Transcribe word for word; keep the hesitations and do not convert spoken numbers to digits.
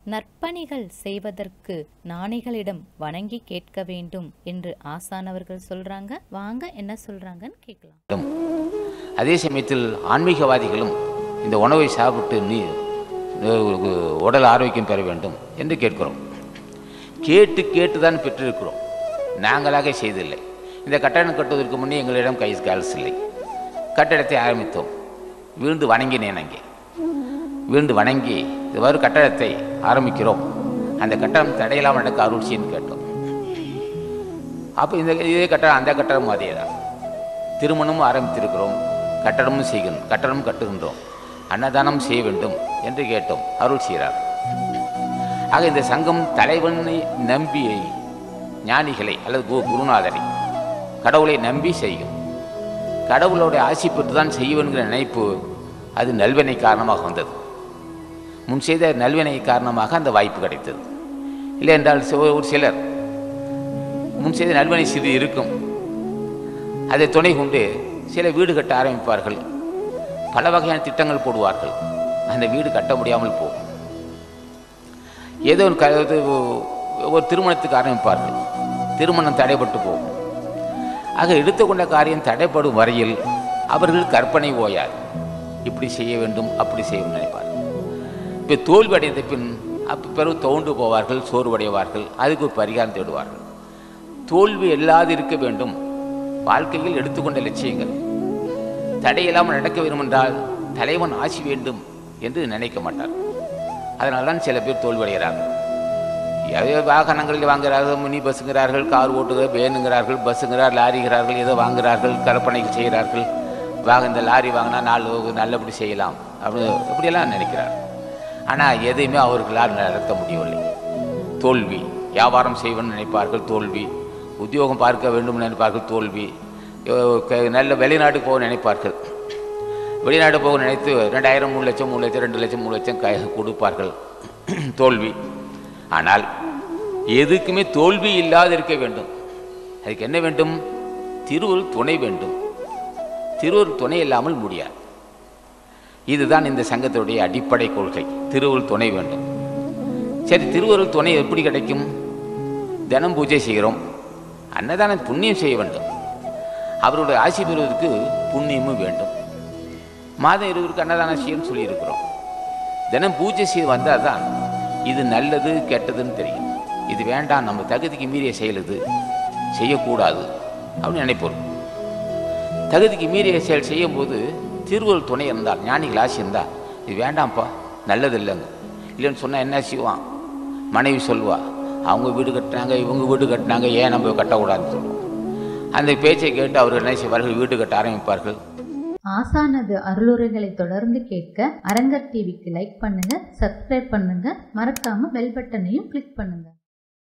நற்பணிகள் செய்வதற்கு ஞானிகளிடம் வணங்கி கேட்க வேண்டும் என்று ஆசானவர்கள் சொல்றாங்க. வாங்க என்ன சொல்றாங்கன்னு கேட்கலாம். அதே சமயத்தில் ஆன்மீகவாதிகளும் இந்த உணவை சாப்பிட்டு நீ உடல் ஆரோக்கியம் பெற வேண்டும் என்று கேட்கிறோம். கேட்டு கேட்டு தான் பெற்றிருக்கிறோம், நாங்களாக செய்தில்லை. இந்த கட்டடம் கட்டுவதற்கு முன்னே எங்களிடம் கை கால்ஸ் இல்லை. கட்டடத்தை ஆரம்பித்தோம், வீழ்ந்து வணங்கினேன். அங்கே வீழ்ந்து வணங்கி இதுவாறு கட்டடத்தை ஆரம்பிக்கிறோம், அந்த கட்டடம் தடையில்லாமல் நடக்க அருள்ச்சின்னு கேட்டோம். அப்போ இந்த இதே கட்டடம் அந்த கட்டடமும் அதே தான். திருமணமும் ஆரம்பித்திருக்கிறோம், கட்டடமும் செய்கிறோம், கட்டடமும் கட்டுகின்றோம், அன்னதானம் செய்ய வேண்டும் என்று கேட்டோம், அருள் செய்கிறார். ஆக இந்த சங்கம் தலைவனை நம்பி ஞானிகளை அல்லது கு குருநாதரை கடவுளை நம்பி செய்யும். கடவுளோட ஆசி பெற்று தான் செய்வன்கிற நினைப்பு அது நல்வினை காரணமாக வந்தது. முன் செய்த நல்வினை காரணமாக அந்த வாய்ப்பு கிடைத்தது. இல்லை என்றால் ஒரு சிலர் முன் செய்த நல்வினை சிறு இருக்கும், அதை துணை கொண்டு சில வீடு கட்ட ஆரம்பிப்பார்கள், பல வகையான திட்டங்கள் போடுவார்கள், அந்த வீடு கட்ட முடியாமல் போகும். ஏதோ ஒரு திருமணத்துக்கு ஆரம்பிப்பார்கள், திருமணம் தடைப்பட்டு போகும். ஆக எடுத்துக்கொண்ட காரியம் தடைப்படும் வரையில் அவர்கள் கற்பனை ஓயாது, இப்படி செய்ய வேண்டும் அப்படி செய்ய நினைப்பார்கள். இப்போ தோல்வி அடைந்த பின் அப்போ பிறகு தோண்டு போவார்கள், சோர்வடைவார்கள், அதுக்கு ஒரு பரிகாரம் தேடுவார்கள். தோல்வி இல்லாது இருக்க வேண்டும், வாழ்க்கையில் எடுத்துக்கொண்ட லட்சியங்கள் தடையில்லாமல் நடக்க வேண்டும் என்றால் தலைவன் ஆசி வேண்டும் என்று நினைக்க மாட்டார். அதனால தான் சில பேர் தோல்வியடைகிறார்கள். வாகனங்களில் வாங்குகிறார்கள், மினி பஸ்ஸுங்கிறார்கள், கார் ஓட்டுகிறார், வேனுங்கிறார்கள், பஸ்ஸுங்கிறார், லாரிங்கிறார்கள், ஏதோ வாங்குகிறார்கள், கற்பனைக்கு செய்கிறார்கள். வாங்க இந்த லாரி வாங்கினா நாலு நல்லபடி செய்யலாம் அப்படி இப்படியெல்லாம் நினைக்கிறார். ஆனால் எதையுமே அவர்களால் நடத்த முடியவில்லை. தோல்வி. வியாபாரம் செய்வன்னு நினைப்பார்கள், தோல்வி. உத்தியோகம் பார்க்க வேண்டும் நினைப்பார்கள், தோல்வி. நல்ல வெளிநாட்டுக்கு போக நினைப்பார்கள், வெளிநாடு போக நினைத்து ரெண்டாயிரம் மூணு லட்சம் மூணு லட்சம் ரெண்டு லட்சம் மூணு லட்சம் கை கொடுப்பார்கள், தோல்வி. ஆனால் எதுக்குமே தோல்வி இல்லாது இருக்க வேண்டும். அதுக்கு என்ன வேண்டும்? திருவருள் துணை வேண்டும். திருவருள் துணை இல்லாமல் முடியாது. இதுதான் இந்த சங்கத்தினுடைய அடிப்படை கொள்கை. திருவருள் துணை வேண்டும். சரி, திருவருள் துணை எப்படி கிடைக்கும்? தினம் பூஜை செய்கிறோம், அன்னதானம் புண்ணியம் செய்ய வேண்டும். அவருடைய ஆசி பெறுவதற்கு புண்ணியமும் வேண்டும். மாதம் இருவருக்கு அன்னதானம் செய்யணும்னு சொல்லியிருக்கிறோம். தினம் பூஜை செய்து வந்தால் தான் இது நல்லது கெட்டதுன்னு தெரியும். இது வேண்டாம், நம்ம தகுதிக்கு மீறிய செயல், இது செய்யக்கூடாது அப்படின்னு நினைப்போம். தகுதிக்கு மீறிய செயல் செய்யும் போது திருவருள் துணை இருந்தால், ஞானிகள் ஆசி இருந்தால், இது வேண்டாம்ப்பா நல்லது இல்லைங்க இல்லைன்னு சொன்னால் என்ன செய்வான்? மனைவி சொல்லுவா, அவங்க வீடு கட்டினாங்க இவங்க வீடு கட்டினாங்க, ஏன் நம்ம கட்டக்கூடாதுன்னு சொல்லுவோம். அந்த பேச்சை கேட்டு அவர்கள் என்ன செய்வார்கள்? வீடு கட்ட ஆரம்பிப்பார்கள். ஆசானது அருளுரைகளை தொடர்ந்து கேட்க அரங்கர் டிவிக்கு லைக் பண்ணுங்க, சப்ஸ்கிரைப் பண்ணுங்க, மறக்காம பெல் பட்டனையும் கிளிக் பண்ணுங்க.